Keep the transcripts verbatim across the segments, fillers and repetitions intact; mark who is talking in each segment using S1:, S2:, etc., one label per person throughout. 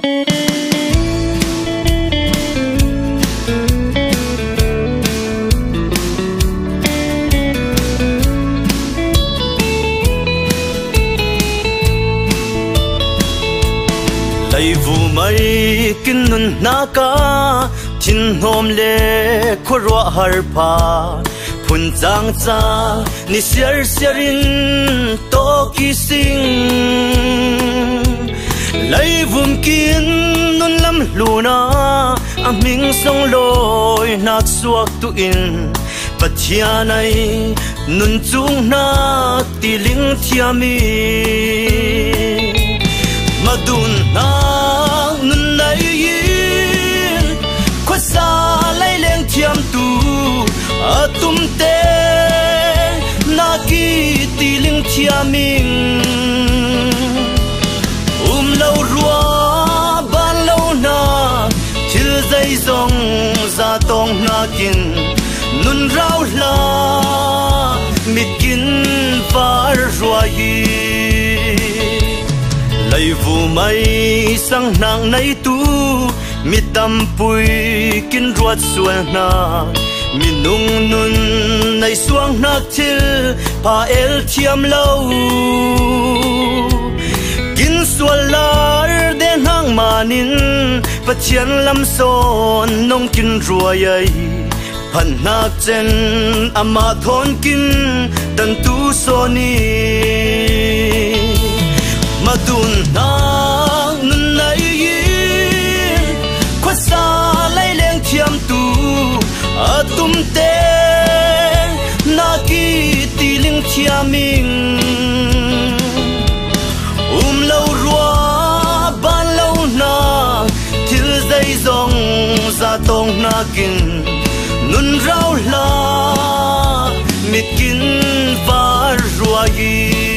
S1: Lấy vụ mấy kinh nun naka tin hôm lệ khô rua har pa phun giang cha ni ser serin to ki sing lấy vùng kín nun lâm luna a ming song loi nak suak tu in pathia này nun chung na ti ling thia mi madun na nun nai yin kho sa lai leng thiam tu atum te na ki ti ling thia ming um lo rua ban lo na chil dai zong za tong na kin nun rau la mit kin var rua yi lấy vụ mấy sang nàng nay tu mi tâm pui kinh ruột xuân na mi nung nun nay xuang na til pa el thiam lâu kinh xuân lar đến hang manin pa chian lam son nong kinh ruồi ấy pan nak chen ama thon kin tan tu soni madun nang nun nai yin kho sa lai leng thiam tu atum te na ki ti ling thia ming um lo rua ban lo na thil dai zong za tong na kin nun rau la mit kin var rua yi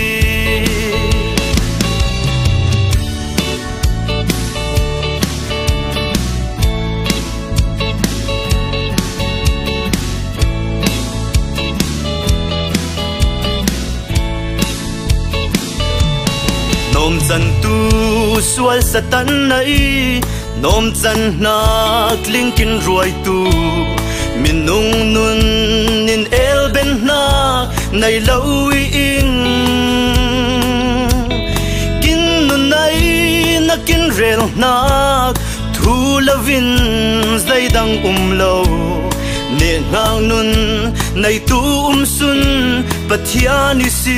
S1: nom chân tu sual satan nai nom chân nak ling kin ruai tu min nung nun nin el ben na nai lâu in kin nun nai na kin rel nak thu lavin zai dang um lo ne ngang nun nai tu um sun pathia ni si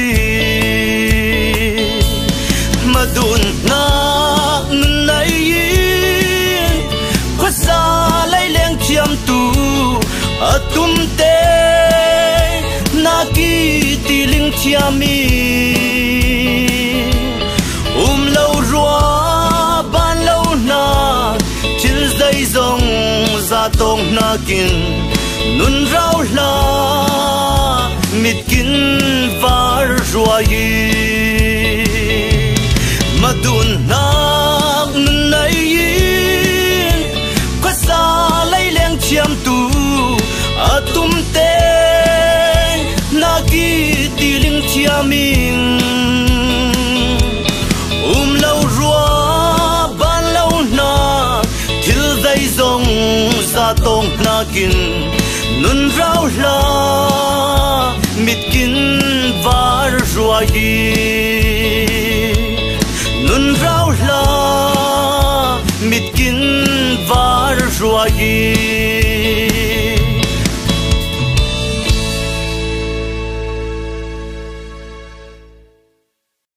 S1: madun na nun nai yin kho sa lai leng thiam tu atum te na ki ti ling thia mi um lo rua ban lo na thil dai zong za tong na kin nun rau la mit kin var rua yi madun nak nun nai yin kho sa lai leng thiam tu atum te na ki ti ling thia ming um lo rua ban lo na thil dai zong za tong na kin nun rau la mit kin var rua yi